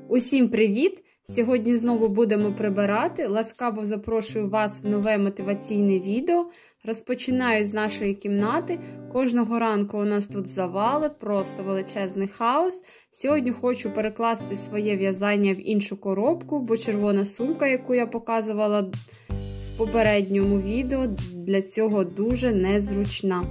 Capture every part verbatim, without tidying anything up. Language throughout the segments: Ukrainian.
Усім привіт! Сьогодні знову будемо прибирати. Ласкаво запрошую вас в нове мотиваційне відео. Розпочинаю з нашої кімнати. Кожного ранку у нас тут завали, просто величезний хаос. Сьогодні хочу перекласти своє в'язання в іншу коробку, бо червона сумка, яку я показувала в попередньому відео, для цього дуже незручна.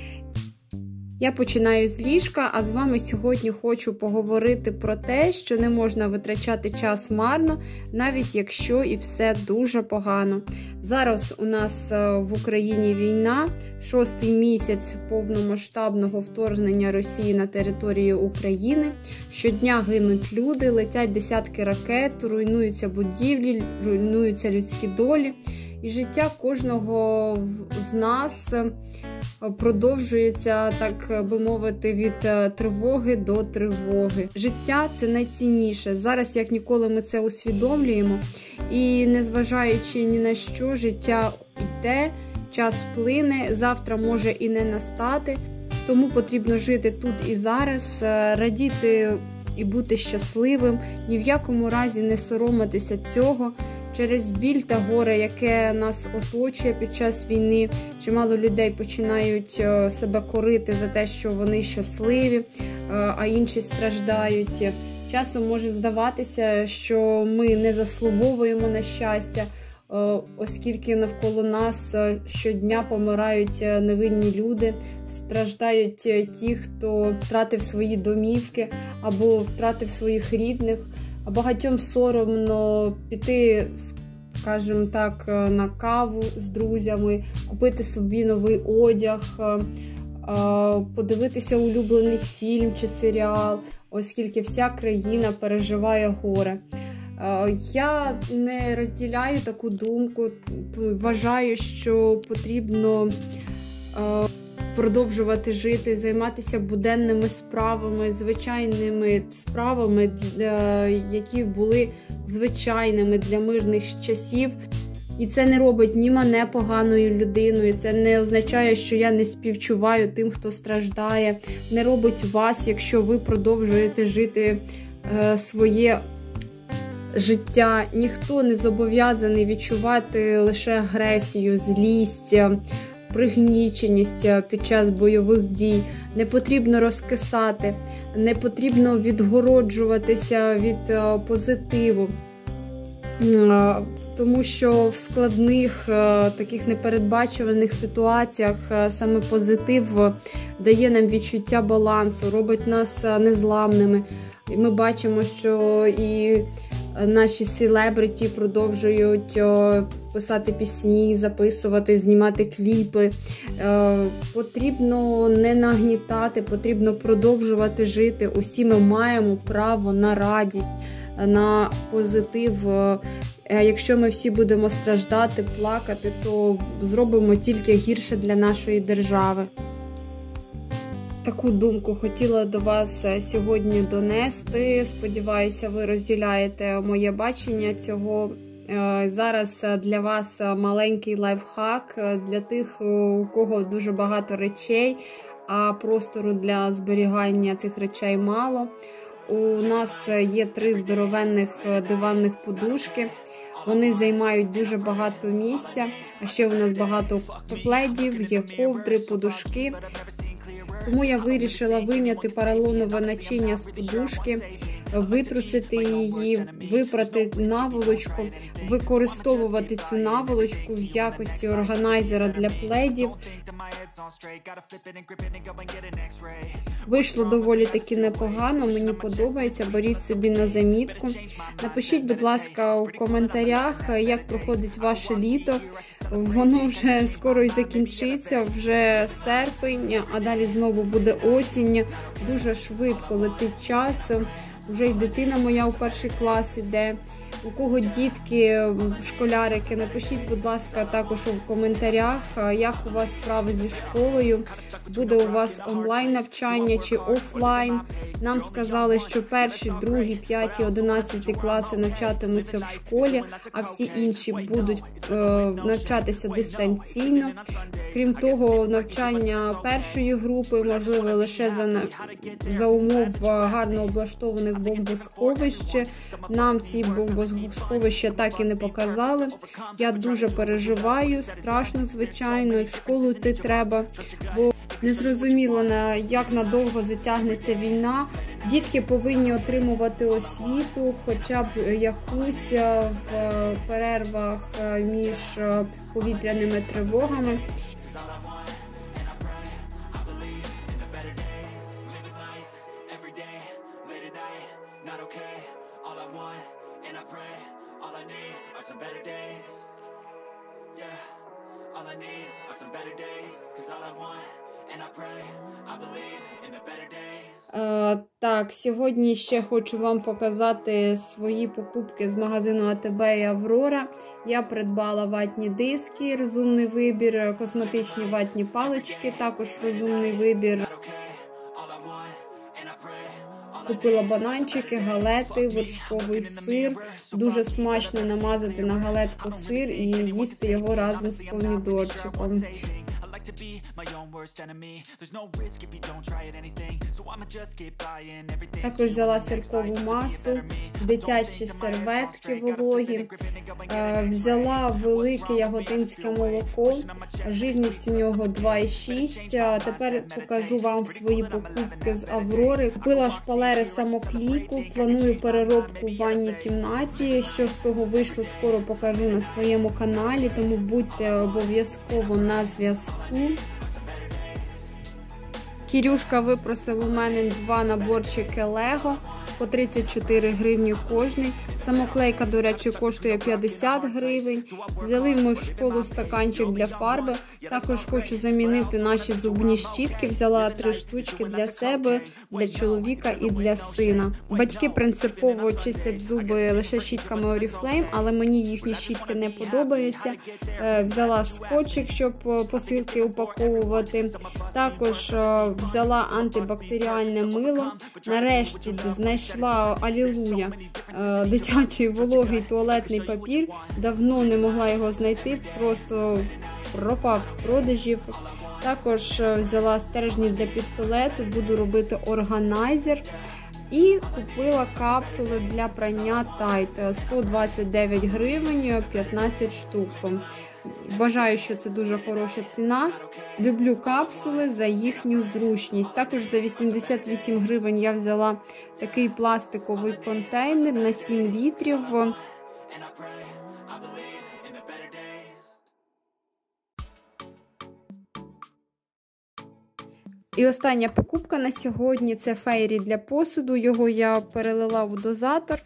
Я починаю з ліжка, а з вами сьогодні хочу поговорити про те, що не можна витрачати час марно, навіть якщо і все дуже погано. Зараз у нас в Україні війна, шостий місяць повномасштабного вторгнення Росії на територію України. Щодня гинуть люди, летять десятки ракет, руйнуються будівлі, руйнуються людські долі. І життя кожного з нас продовжується, так би мовити, від тривоги до тривоги. Життя – це найцінніше. Зараз, як ніколи, ми це усвідомлюємо. І незважаючи ні на що, життя йде, час плине, завтра може і не настати. Тому потрібно жити тут і зараз, радіти і бути щасливим, ні в якому разі не соромитися цього. Через біль та горе, яке нас оточує під час війни, чимало людей починають себе корити за те, що вони щасливі, а інші страждають. Часом може здаватися, що ми не заслуговуємо на щастя, оскільки навколо нас щодня помирають невинні люди, страждають ті, хто втратив свої домівки або втратив своїх рідних. А багатьом соромно піти, скажімо так, на каву з друзями, купити собі новий одяг, подивитися улюблений фільм чи серіал, оскільки вся країна переживає горе. Я не розділяю таку думку, вважаю, що потрібно продовжувати жити, займатися буденними справами, звичайними справами, які були звичайними для мирних часів. І це не робить ні мене поганою людиною, це не означає, що я не співчуваю тим, хто страждає, не робить вас, якщо ви продовжуєте жити своє життя. Ніхто не зобов'язаний відчувати лише агресію, злість, пригніченість під час бойових дій. Не потрібно розкисати, не потрібно відгороджуватися від позитиву. Тому що в складних, таких непередбачуваних ситуаціях саме позитив дає нам відчуття балансу, робить нас незламними. І ми бачимо, що і наші селебриті продовжують писати пісні, записувати, знімати кліпи. Потрібно не нагнітати, потрібно продовжувати жити. Усі ми маємо право на радість, на позитив. Якщо ми всі будемо страждати, плакати, то зробимо тільки гірше для нашої держави. Таку думку хотіла до вас сьогодні донести. Сподіваюся, ви розділяєте моє бачення цього. Зараз для вас маленький лайфхак для тих, у кого дуже багато речей, а простору для зберігання цих речей мало. У нас є три здоровенних диванних подушки. Вони займають дуже багато місця, а ще у нас багато пледів, є ковдри, подушки. Тому я вирішила вийняти поролонове начиння з подушки, витрусити її, випрати наволочку, використовувати цю наволочку в якості органайзера для пледів. Вийшло доволі таки непогано, мені подобається, беріть собі на замітку. Напишіть, будь ласка, у коментарях, як проходить ваше літо. Воно вже скоро і закінчиться, вже серпень, а далі знову буде осінь. Дуже швидко летить час. Вже й дитина моя у перший клас іде. У кого дітки, школярики, напишіть, будь ласка, також у коментарях, як у вас справи зі школою, буде у вас онлайн-навчання чи офлайн. Нам сказали, що перші, другі, п'яті, одинадцяті класи навчатимуться в школі, а всі інші будуть е, навчатися дистанційно. Крім того, навчання першої групи можливо лише за, за умов гарно облаштованих бомбосховище. Нам ці бомбосховища так і не показали. Я дуже переживаю, страшно, звичайно, в школу йти треба, бо незрозуміло, як надовго затягнеться війна. Дітки повинні отримувати освіту, хоча б якусь в перервах між повітряними тривогами. Uh, так, сьогодні ще хочу вам показати свої покупки з магазину АТБ і Аврора. Я придбала ватні диски, розумний вибір, косметичні ватні палички, також розумний вибір. Купила бананчики, галети, вершковий сир. Дуже смачно намазати на галетку сир і їсти його разом з помідорчиком. Також взяла сиркову масу, дитячі серветки вологі, взяла велике яготинське молоко, жирність у нього два і шість. Тепер покажу вам свої покупки з Аврори. Купила шпалери самоклійку, планую переробку в ванній кімнаті. Що з того вийшло, скоро покажу на своєму каналі, тому будьте обов'язково на зв'язку. Кірюшка випросив у мене два наборчики Лего по тридцять чотири гривні кожний. Самоклейка, до речі, коштує п'ятдесят гривень. Взяли ми в школу стаканчик для фарби. Також хочу замінити наші зубні щітки. Взяла три штучки для себе, для чоловіка і для сина. Батьки принципово чистять зуби лише щітками Oriflame, але мені їхні щітки не подобаються. Взяла скотчик, щоб посилки упаковувати. Також взяла антибактеріальне мило. Нарешті знайшла алілуя дитячий вологий туалетний папір. Давно не могла його знайти, просто пропав з продажів. Також взяла стержні для пістолету, буду робити органайзер. І купила капсули для прання Tide, сто двадцять дев'ять гривень, п'ятнадцять штук. Вважаю, що це дуже хороша ціна. Люблю капсули за їхню зручність. Також за вісімдесят вісім гривень я взяла такий пластиковий контейнер на сім літрів. І остання покупка на сьогодні – це фейрі для посуду. Його я перелила в дозатор.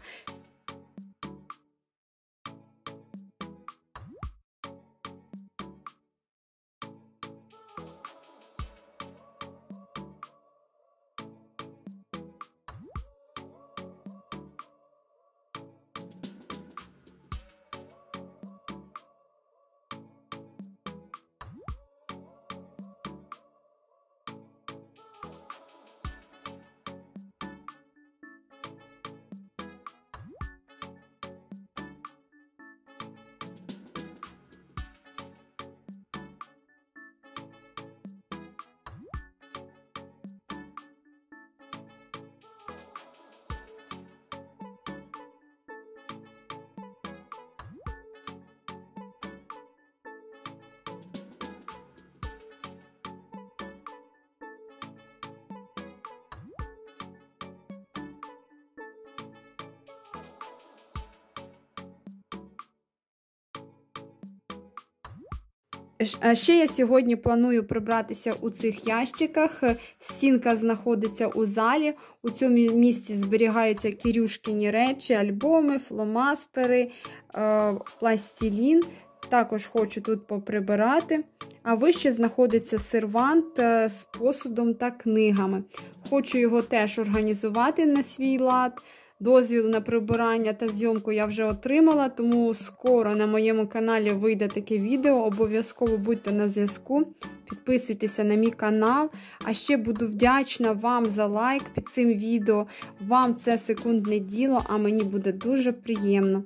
А ще я сьогодні планую прибратися у цих ящиках. Стінка знаходиться у залі. У цьому місці зберігаються кірюшкіні речі, альбоми, фломастери, пластилін. Також хочу тут поприбирати. А вище знаходиться сервант з посудом та книгами. Хочу його теж організувати на свій лад. Дозвіл на прибирання та зйомку я вже отримала, тому скоро на моєму каналі вийде таке відео. Обов'язково будьте на зв'язку, підписуйтеся на мій канал. А ще буду вдячна вам за лайк під цим відео. Вам це секундне діло, а мені буде дуже приємно.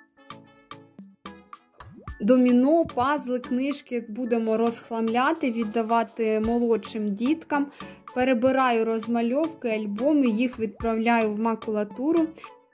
Доміно, пазли, книжки будемо розхламляти, віддавати молодшим діткам. Перебираю розмальовки, альбоми, їх відправляю в макулатуру.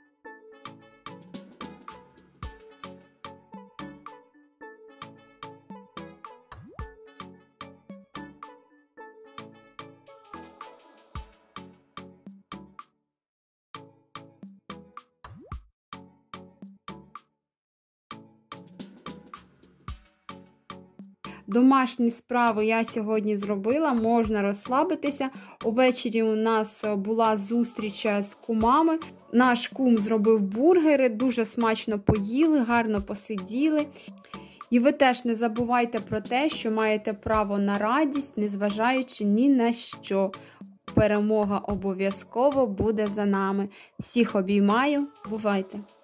Домашні справи я сьогодні зробила, можна розслабитися. Увечері у нас була зустріч з кумами. Наш кум зробив бургери, дуже смачно поїли, гарно посиділи. І ви теж не забувайте про те, що маєте право на радість, незважаючи ні на що. Перемога обов'язково буде за нами. Всіх обіймаю, бувайте!